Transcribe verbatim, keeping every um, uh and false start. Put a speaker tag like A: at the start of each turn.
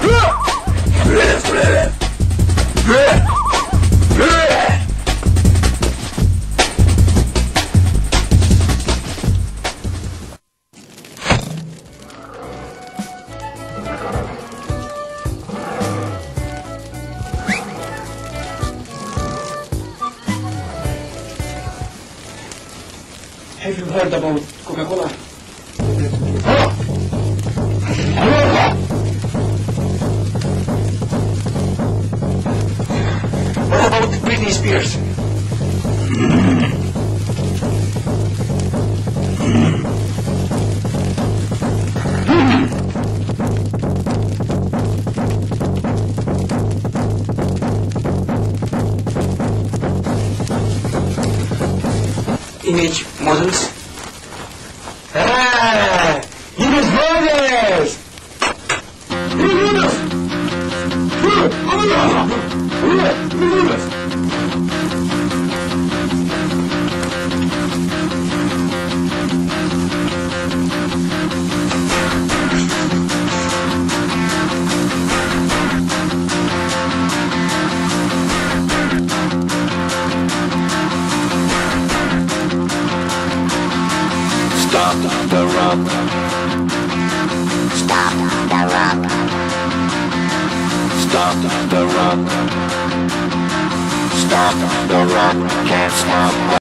A: Have you heard about Coca-Cola? What about Britney Spears? Image models. Ah! Image models!
B: Stop the rock. Stop the rock. Stop the rock. Stop the rock. Can't stop.